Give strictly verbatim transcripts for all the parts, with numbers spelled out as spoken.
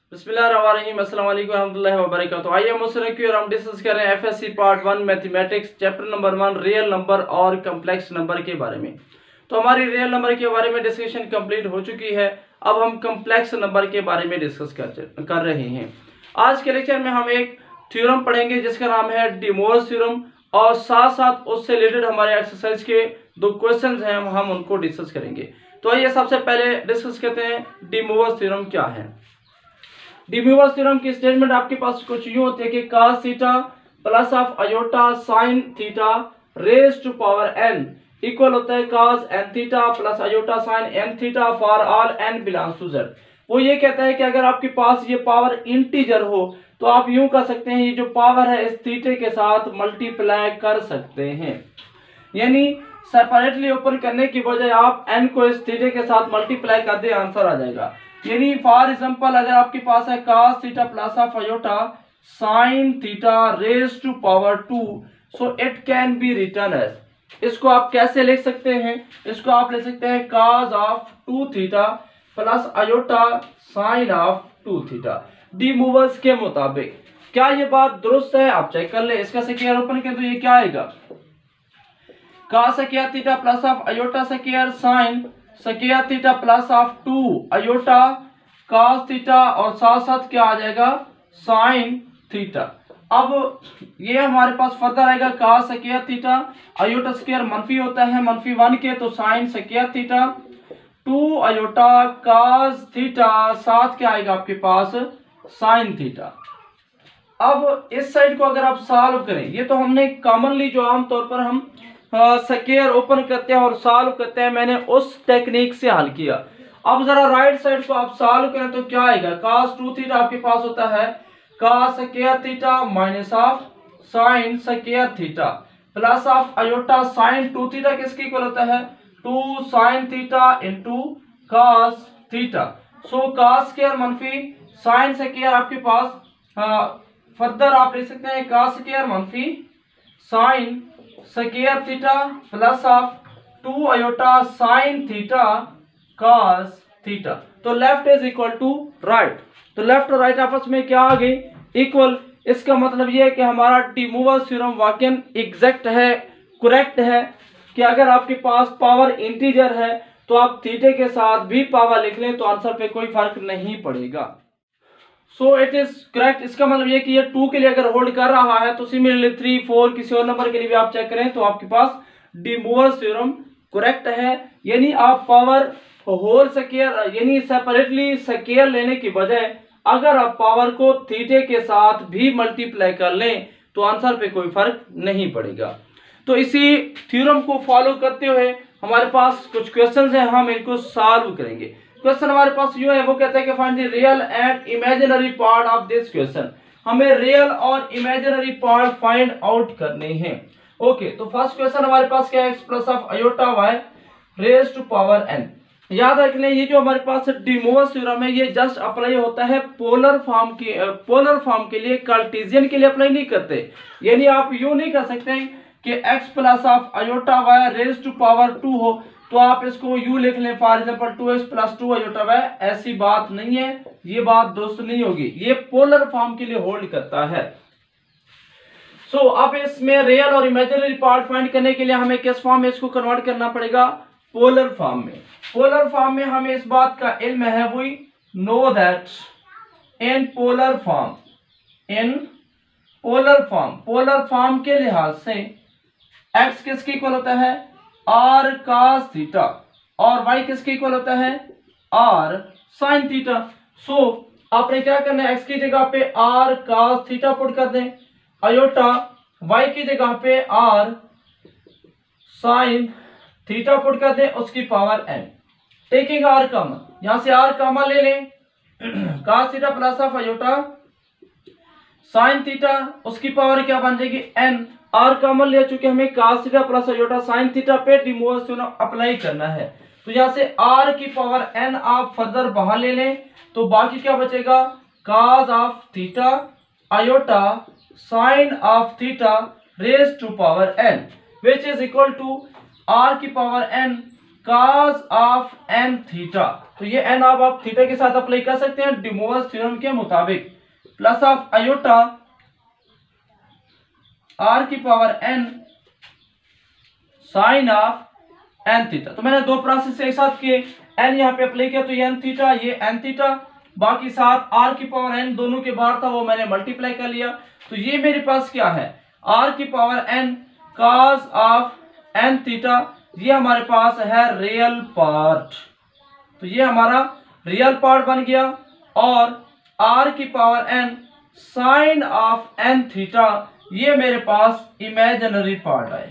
बिस्मिल्लाहिर्रहमानिर्रहीम, अस्सलाम वालेकुम रहमतुल्लाहि व बरकातहू। आइए मुझसे की और हम डिस्कस कर रहे हैं FSC part one mathematics chapter number one real number और कम्प्लेक्स नंबर के बारे में। तो हमारी रियल नंबर के बारे में डिस्कशन कंप्लीट हो चुकी है। अब हम कम्प्लेक्स नंबर के बारे में डिस्कस कर कर रहे हैं। आज के लेक्चर में हम एक थ्योरम पढ़ेंगे जिसका नाम है डी मोवर्स थ्योरम, और साथ साथ उससे रिलेटेड हमारे एक्सरसाइज के दो क्वेश्चंस हैं, हम उनको डिस्कस करेंगे। तो आइए सबसे पहले डिस्कस करते हैं डी मोवर्स थ्योरम क्या है। डी मोवर्स थ्योरम की स्टेटमेंट आपके पास कुछ यूं होती है कि cos theta plus of iota sin theta raise to power n equal होता है cos n theta plus iota sin n theta for all n belongs to z। वो ये कहता है कि अगर आपके पास ये पावर इंटीजर हो तो आप यूं कर सकते हैं, ये जो पावर है इस थीटे के साथ मल्टीप्लाई कर सकते हैं, यानी सेपरेटली ओपन करने की बजाय आप n को इस थीटे के साथ मल्टीप्लाई कर दे, आंसर आ जाएगा। यानी फॉर एग्जांपल अगर आपके पास है cos theta plus of iota sin theta raise to power two, so it can be written as, इसको आप कैसे लिख सकते हैं, इसको आप लिख सकते हैं cos of two theta plus iota sin of two theta. De Moivre's के मुताबिक क्या ये बात दुरुस्त है? आप चेक कर ले। इसका स्क्वायर ओपन कर तो ये क्या आएगा, cos square theta plus of iota square sin square theta plus of two iota cos theta, और साथ साथ क्या आ जाएगा sin थीटा। अब ये हमारे पास फर्दर आएगा cos square theta, iota square मनफी होता है मनफी वन के, तो sin square theta two iota cos theta, साथ क्या आएगा आपके पास sin थीटा। अब इस साइड को अगर आप सॉल्व करें, ये तो हमने कॉमनली जो आमतौर पर हम स्क्वायर ओपन करते हैं और सॉल्व करते हैं, मैंने उस टेक्निक से हल किया। अब जरा राइट साइड को आप सॉल्व करें तो क्या आएगा, cos टू थीटा आपके पास होता है cos square theta minus of sin square theta plus of iota sin two theta किसके इक्वल होता है two sin theta into cos theta. So cos square मनफी sin स्क्वायर आपके पास फर्दर आप लिख सकते हैं cos स्क्वायर मनफी sin square theta plus of two iota sin theta cos theta. तो left is equal to right, तो लेफ्ट और राइट आपस में क्या आ गई, इक्वल। इसका मतलब यह है कि हमारा डी मूवर्स थ्योरम वाकई एग्जैक्ट है, करेक्ट है, कि अगर आपके पास पावर इंटीजर है तो आप थीटे के साथ भी पावर लिख लें तो आंसर पे कोई फर्क नहीं पड़ेगा। So it is correct. इसका मतलब ये कि ये टू के लिए अगर होल्ड कर रहा है तो सिमिलरली थ्री फोर किसी और नंबर के लिए भी आप चेक करें तो आपके पास डी मूवर्स थ्योरम करेक्ट है। यानी आप पावर होल स्क्वायर यानी सेपरेटली स्क्वायर लेने की बजाय अगर आप पावर को थीटे के साथ भी मल्टीप्लाई कर लें तो आंसर पे कोई फर्क नहीं पड़ेगा। तो इसी थ्योरम को फॉलो करते हुए हमारे पास कुछ क्वेश्चंस हैं, हम इनको सॉल्व करेंगे। क्वेश्चन हमारे पास यो है, वो कहता है कि find the real and imaginary part of this question. हमें रियल और इमेजिनरी पार्ट फाइंड आउट करने हैं। ओके, तो फर्स्ट क्वेश्चन हमारे पास क्या है, x plus of iota y raise to power n. याद रख लें, ये जो हमारे पास डी मूवर्स थ्योरम है ये जस्ट अप्लाई होता है पोलर फॉर्म के पोलर फॉर्म के लिए, कार्टेशियन के लिए अप्लाई नहीं करते। यानी आप यूं नहीं कर सकते कि x plus of iota y raise to power two हो तो आप इसको यू लिख लें, for example two x plus two iota y. ऐसी बात नहीं है, ये बात दुरुस्त नहीं होगी, ये पोलर फॉर्म के लिए होल्ड करता है। सो so, अब इसमें रियल और इमेजिनरी पार्ट फाइंड करने के लिए हमें किस फॉर्म में इसको कन्वर्ट करना पड़ेगा, पोलर फॉर्म में। पोलर फॉर्म में हमें इस बात का इल्म है, we know that in polar form in polar form polar form के लिहाज से x किसके इक्वल होता है r cos थीटा और y किसके इक्वल होता है r sin थीटा। सो आपने क्या करना है, x की जगह पे r cos थीटा पुट कर दें, आयोटा y की जगह पे r sin थीटा पुट कर दें, उसकी power n, taking r common, यहां से r कॉमन ले लें, cos theta plus of iota sin theta, उसकी पावर क्या बन जाएगी n, r कॉमन ले चुके हमें cos theta plus iota sin theta पे डी मूवर्स थ्योरम अप्लाई करना है। तो यहां से r की पावर n आप फर्दर बाहर ले लें तो बाकी क्या बचेगा, cos of theta iota sin of theta raise to power n which is equal to r की power n cos of n theta, तो ये एन आप, आप थीटा के साथ अप्लाई कर सकते हैं डी मोवर्स थ्योरम के मुताबिक, प्लस ऑफ आयोटा आर की power n sine of n theta. तो मैंने दो प्रोसेस एक साथ किए, एन यहाँ पे अप्लाई किया तो ये एन थीटा, ये एन थीटा, बाकी साथ आर की पावर एन दोनों के बाहर था वो मैंने मल्टीप्लाई कर लिया। तो ये मेरे पास क्या है, आर की power n cos of n theta, ये हमारे पास है रियल पार्ट, तो ये हमारा रियल पार्ट बन गया। और आर की power n sine of n theta, ये मेरे पास इमेजिनरी पार्ट है,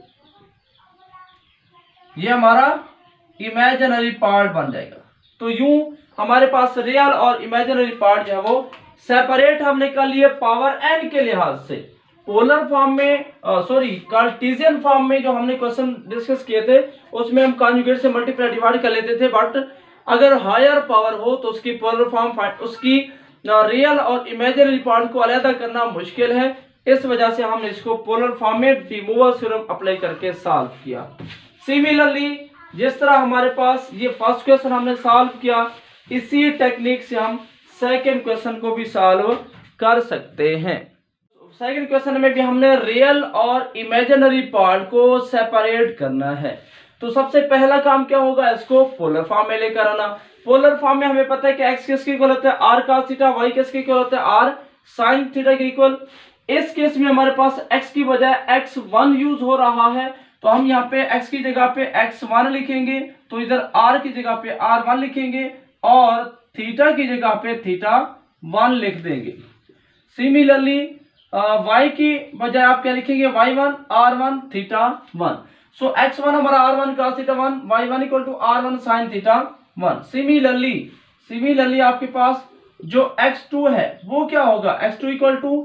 ये हमारा इमेजिनरी पार्ट बन जाएगा। तो यूं हमारे पास रियल और इमेजिनरी पार्ट जो है वो सेपरेट हमने कर लिए पावर एन के लिहाज से। पोलर फॉर्म में, सॉरी कार्टेशियन फॉर्म में जो हमने क्वेश्चन डिस्कस किए थे उसमें हम कॉन्जुगेट से मल्टीप्लाई डिवाइड कर लेते थे, बट अगर हायर पावर हो तो उसकी पोलर फॉर्म, उसकी रियल और इमेजिनरी पार्ट को अलग करना मुश्किल है, इस वजह से हमने इसको पोलर फॉर्म में डी मोवर्स थ्योरम अप्लाई करके सॉल्व किया। सिमिलरली जिस तरह हमारे पास ये फर्स्ट क्वेश्चन हमने सॉल्व किया, इसी टेक्निक से हम सेकंड क्वेश्चन को भी सॉल्व कर सकते हैं। सेकंड क्वेश्चन में भी हमने रियल और इमेजिनरी पार्ट को सेपरेट करना है। तो सबसे पहला काम क्या होगा, इसको पोलर फॉर्म में लेकर आना। पोलर फॉर्म में हमें पता है कि एक्स किसके इक्वल होता है, आर cos थीटा, वाई किसके इक्वल होता है, आर sin थीटा के इक्वल। इस केस में हमारे पास x की बजाय एक्स वन यूज हो रहा है, तो हम यहाँ पे x की जगह पे एक्स वन लिखेंगे, तो इधर r की जगह पे आर वन लिखेंगे और थीटा की जगह पे थीटा वन लिख देंगे। सिमिलरली y की बजाय आप क्या लिखेंगे, y one r one theta one. So x one हमारा r one cos theta one, y one equal to r one sin theta one. Similarly similarly आपके पास जो एक्स टू है वो क्या होगा, x two equal to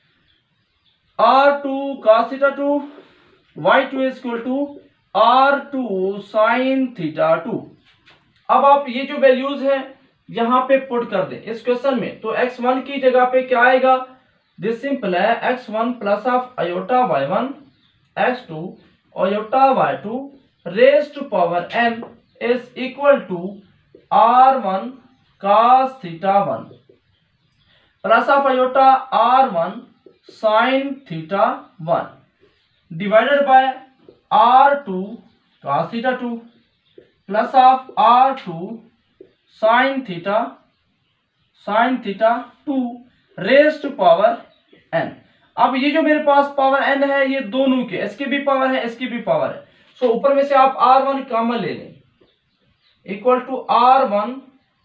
r two cos theta two, y two is equal to r two sin theta two. अब आप ये जो वैल्यूज है यहाँ पे पुट कर दें इस क्वेश्चन में, तो एक्स वन की जगह पे क्या आएगा, दिस सिंपल है x one plus of iota y one x two iota y two raise to power n is equal to r one cos theta one plus of iota r one sin theta one divided by r two cos theta two plus of r two sin theta sin theta two raise to power n। अब ये जो मेरे पास power n है ये दोनों के, इसकी भी पावर है इसकी भी पावर है, सो so, ऊपर में से आप आर वन कॉमन ले लें, equal to r one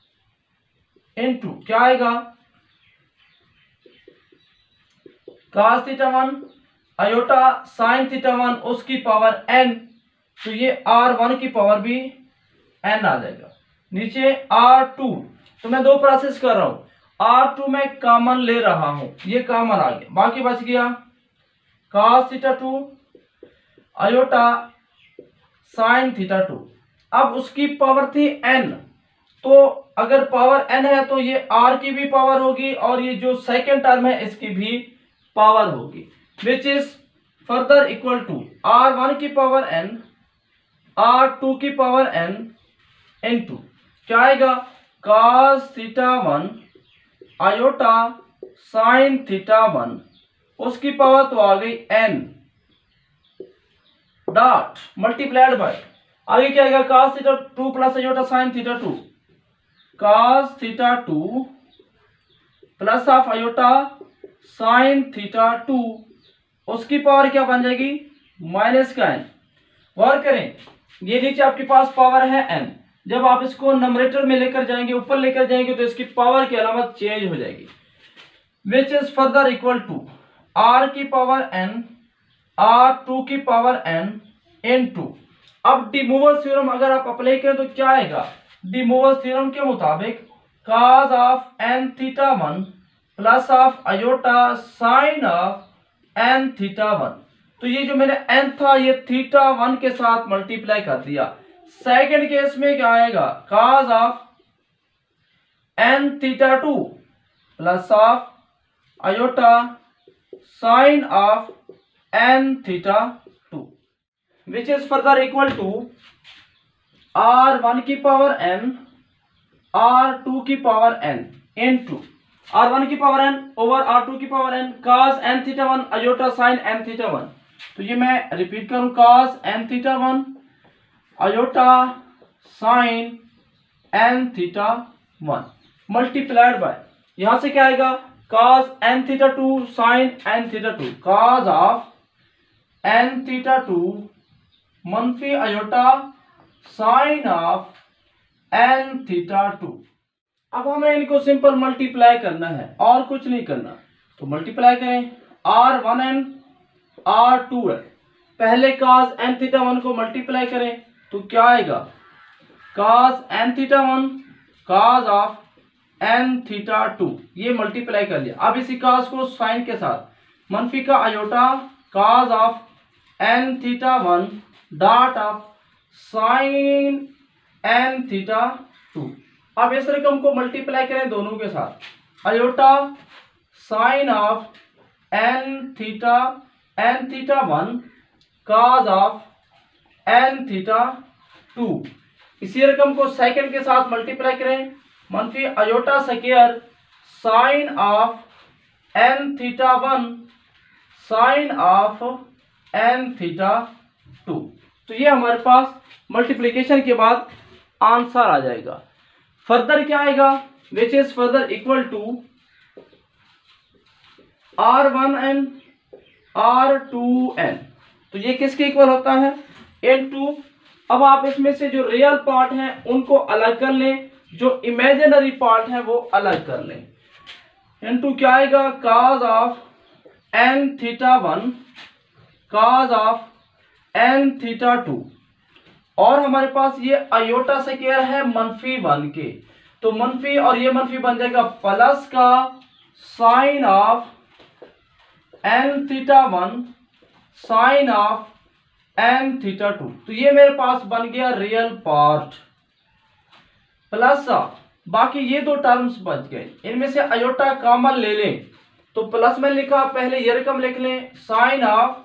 into क्या आएगा cos theta one iota sin theta one उसकी पावर n, तो ये आर वन की पावर भी n आ जाएगा। नीचे आर टू, तो मैं दो प्रोसेस कर रहा हूं, आर टू में कॉमन ले रहा हूं, ये कॉमन आ गया, बाकी बच गया cos theta two iota sin theta two. अब उसकी पावर थी n, तो अगर पावर n है तो ये r की भी पावर होगी और ये जो सेकेंड टर्म है इसकी भी पावर होगी, which is further equal to r one की पावर n आर टू की पावर n इनटू क्या आएगा cos theta one iota sin theta one उसकी पावर तो आ गई n डॉट मल्टीप्लाइड बाय आगे क्या आएगा cos theta two plus iota sin theta two cos theta two plus of iota sin theta two उसकी पावर क्या बन जाएगी माइनस का n। गौर करें ये नीचे आपके पास पावर है n, जब आप इसको नंबरेटर में लेकर जाएंगे ऊपर लेकर जाएंगे तो इसकी पावर की अलामत चेंज हो जाएगी, which is further equal to r की पावर n आर टू की पावर n इन टू। अब डी मोवर्स थ्योरम अगर आप अप्लाई करें तो क्या आएगा, डी मोवर्स थ्योरम के मुताबिक cos of n theta one plus of iota sin of n theta one. तो ये जो मैंने n था ये थीटा वन के साथ मल्टीप्लाई कर दिया। सेकंड केस में क्या आएगा cos of n theta two plus of iota sin of n theta two, which is further equal to r one की पावर एन आर टू की power n into r one की power n over r two की power n cos n theta one iota sine n theta one. तो ये मैं repeat करूं, cos n theta one iota sine n theta one multiplied by, यहां से क्या आएगा, cos n theta two sine n theta two, cos of n theta two मनफी iota sine of n theta two. अब हमें इनको simple multiply करना है और कुछ नहीं करना, तो मल्टीप्लाई करें r one n r two n, पहले cos एन थीटा वन को मल्टीप्लाई करें तो क्या आएगा, cos n theta one cos of n theta two, ये मल्टीप्लाई कर लिया। अब इसी cos को साइन के साथ मनफी का iota cos of n theta one dot of sine n theta two. अब इस रकम को मल्टीप्लाई करें दोनों के साथ, iota sine of n theta n theta one cos of n theta two. इसी रकम को सेकंड के साथ मल्टीप्लाई करें, मनफी iota square sine of n theta one sine of n theta two. तो ये हमारे पास मल्टीप्लिकेशन के बाद आंसर आ जाएगा। फर्दर क्या आएगा, which is further equal to r one n r two n. तो ये किसके इक्वल होता है, एन टू। अब आप इसमें से जो रियल पार्ट है उनको अलग कर लें, जो इमेजिनरी पार्ट है वो अलग कर लें। एन टू क्या आएगा, cos of n theta one cos of n theta two, और हमारे पास ये अयोटा स्क्वायर है मनफी वन के, तो मनफी और ये मनफी बन जाएगा प्लस का sine of n theta one sine of n theta two. तो ये मेरे पास बन गया रियल पार्ट, प्लस ऑफ बाकी ये दो टर्म्स बच गए, इनमें से अयोटा कॉमन ले लें तो प्लस में लिखा, पहले ये रकम लिख लें sine of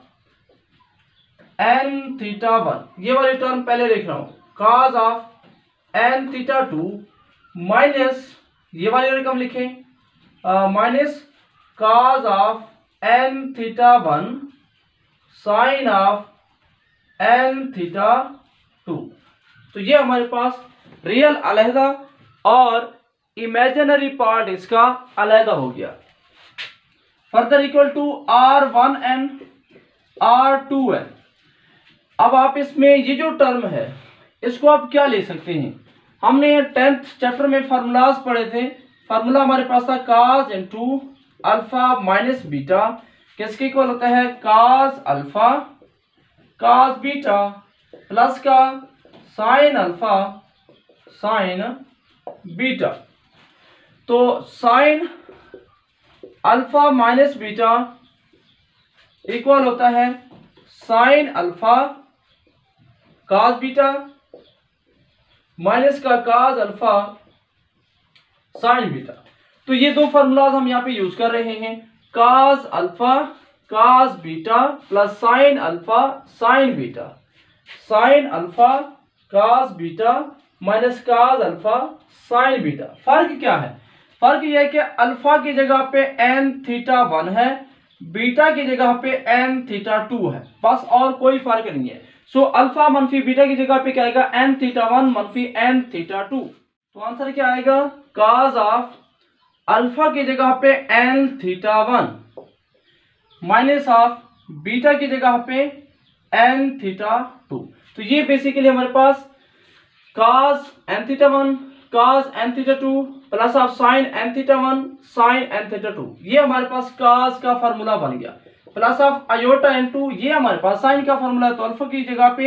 n theta one, ये वाली टर्म पहले लिख रहा हूं, cos of n theta two minus ये वाली रकम लिखें minus cos of n theta one sine of n theta two. तो ये हमारे पास रियल अलहदा और इमेजिनरी पार्ट इसका अलहदा हो गया। Further equal to r one n r two n. अब आप इसमें ये जो टर्म है इसको आप क्या ले सकते हैं, हमने टेंथ चैप्टर में फार्मूलाज पढ़े थे। फार्मूला हमारे पास था cos into alpha minus beta, किसके इक्वल होता है, cos alpha cos beta plus का साइन अल्फा साइन बीटा। तो sine alpha minus beta equal होता है sine alpha cos beta minus का cos अल्फा साइन बीटा। तो ये दो फार्मूलाज हम यहाँ पे यूज कर रहे हैं, cos alpha cos beta plus sine alpha sine beta, sine alpha cos beta minus cos alpha sine beta. फर्क क्या है, फर्क यह है कि अल्फा की जगह पे एन थीटा वन है, बीटा की जगह पे एन थीटा टू है, बस और कोई फर्क नहीं है। सो so, अल्फा मनफी बीटा की जगह पे क्या आएगा, एन थीटा वन मनफी एन थीटा टू। तो आंसर क्या आएगा, cos ऑफ अल्फा की जगह पे n theta one minus of beta की जगह पे एन थीटा टू। तो ये बेसिकली हमारे पास cos n theta one cos n theta two plus of sine n theta one sine n theta two, ये हमारे पास cos का फार्मूला बन गया, plus of iota n two, ये हमारे पास साइन का फार्मूला, तो अल्फा की जगह पे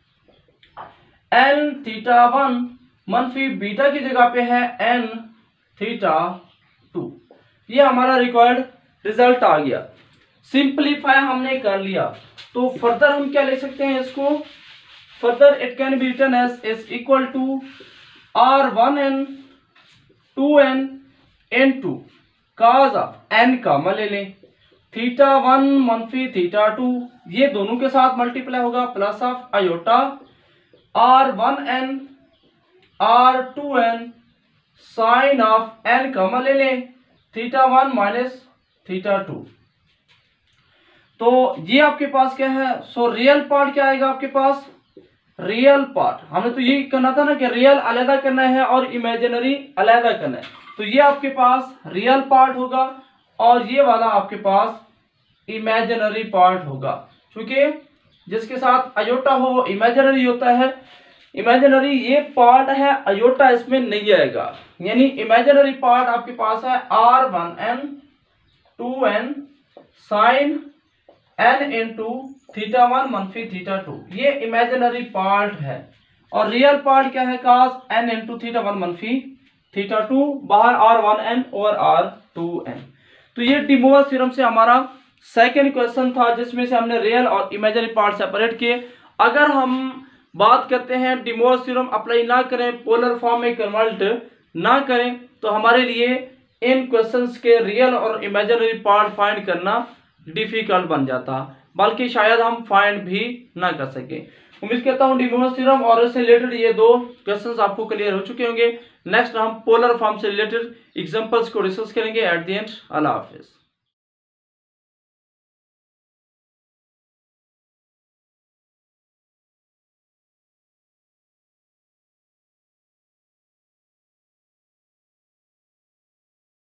एन थीटा वन मनफी बीटा की जगह पे है एन थीटा टू। ये हमारा रिक्वायर्ड रिजल्ट आ गया। सिंपलीफाई हमने कर लिया, तो फर्दर हम क्या ले सकते हैं इसको, further it can be written as is equal to r one n two n into cos of n common ले लें, थीटा वन मनफी थीटा टू, ये दोनों के साथ मल्टीप्लाई होगा, plus of iota r one n r two n sine of n common ले लें, theta one minus theta two. तो ये आपके पास क्या है, सो रियल पार्ट क्या आएगा आपके पास, रियल पार्ट हमने तो ये करना था ना कि रियल अलग करना है और इमेजिनरी अलग करना है, तो ये आपके पास रियल पार्ट होगा और ये वाला आपके पास इमेजिनरी पार्ट होगा, क्योंकि जिसके साथ अयोटा हो वो इमेजिनरी होता है। इमेजिनरी ये पार्ट है, अयोटा इसमें नहीं आएगा, यानी इमेजिनरी पार्ट आपके पास है r one n two n sine n into theta one मनफी थीटा टू, ये इमेजिनरी पार्ट है। और रियल पार्ट क्या है, cos n into theta one मनफी थीटा टू, बाहर आर वन एन और आर टू एन। तो ये डी मोवर थ्योरम से हमारा सेकेंड क्वेश्चन था, जिसमें से हमने रियल और इमेजिनरी पार्ट सेपरेट किए। अगर हम बात करते हैं डी मोवर थ्योरम अप्लाई ना करें, पोलर फॉर्म में कन्वर्ट ना करें, तो हमारे लिए इन क्वेश्चंस के रियल और इमेजिनरी पार्ट फाइंड करना डिफिकल्ट बन जाता, बल्कि शायद हम फाइंड भी ना कर सके। उम्मीद करता हूँ डी मोवर थ्योरम और इससे रिलेटेड ये दो क्वेश्चंस आपको क्लियर हो चुके होंगे। नेक्स्ट हम पोलर फॉर्म से रिलेटेड एग्जांपल्स को डिस्कस करेंगे एट द एंड। अल्लाह हाफिज।